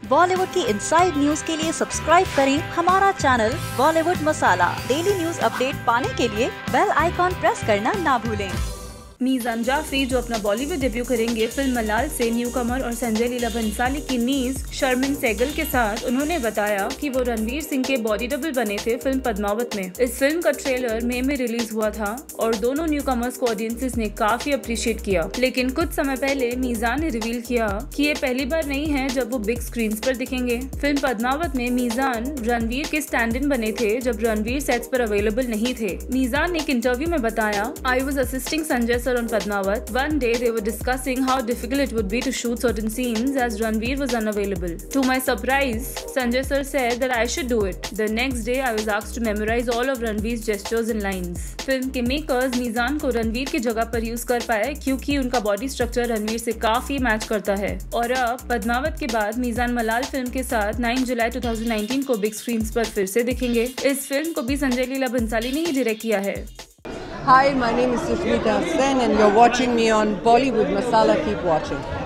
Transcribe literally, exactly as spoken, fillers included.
बॉलीवुड की inside news के लिए सब्सक्राइब करें हमारा channel Bollywood masala. Daily news update पाने के लिए बेल आइकॉन प्रेस करना ना भूलें। मीज़ान जाफरी जो अपना बॉलीवुड डेब्यू करेंगे फिल्म मलाल से न्यूकमर और संजय लीला भंसाली की नीज शर्मिन सहगल के साथ, उन्होंने बताया कि वो रणवीर सिंह के बॉडी डबल बने थे फिल्म पद्मावत में। इस फिल्म का ट्रेलर मई में रिलीज हुआ था और दोनों न्यूकमर्स को ऑडियंसेस ने काफी अप्रिशिएट किया। लेकिन कुछ समय पहले मीज़ान ने रिवील किया कि ये पहली बार नहीं है जब वो बिग स्क्रीन पर दिखेंगे। फिल्म पद्मावत में मीज़ान रणवीर के स्टैंड इन बने थे जब रणवीर सेट्स पर अवेलेबल नहीं थे। मीज़ान ने एक इंटरव्यू में बताया, I was assisting Sanjay on Padmavat. One day they were discussing how difficult it would be to shoot certain scenes as Ranveer was unavailable. To my surprise, Sanjay sir said that I should do it. The next day I was asked to memorize all of Ranveer's gestures and lines. फिल्म के makers Meezaan को रणवीर की जगह पर use कर पाए क्योंकि उनका बॉडी स्ट्रक्चर रणवीर से काफी मैच करता है। और अब पद्मावत के बाद मीज़ान मलाल फिल्म के साथ नौ जुलाई दो हज़ार उन्नीस को बिग स्क्रीन पर फिर से दिखेंगे। इस फिल्म को भी संजय लीला भंसाली ने ही डायरेक्ट किया है। Hi, my name is Sharmin Sehgal and you're watching me on Bollywood Masala. Keep watching.